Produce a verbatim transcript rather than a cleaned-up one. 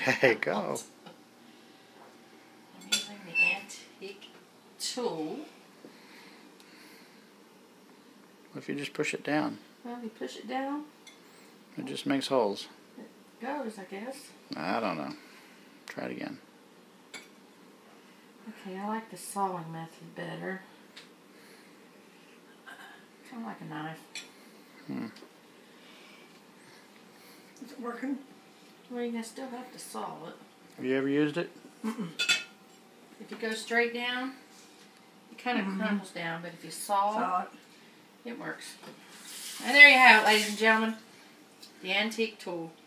Okay, go. I'm using the antique tool. What if you just push it down? Well, you push it down, It just makes holes. it goes, I guess. I don't know. Try it again. Okay, I like the sawing method better. Kind of like a knife. Hmm. Is it working? Well, you still have to saw it. Have you ever used it? Mm-mm. If you go straight down, it kind of Mhm. crumbles down, but if you saw, Saw it. it works. And there you have it, ladies and gentlemen. The antique tool.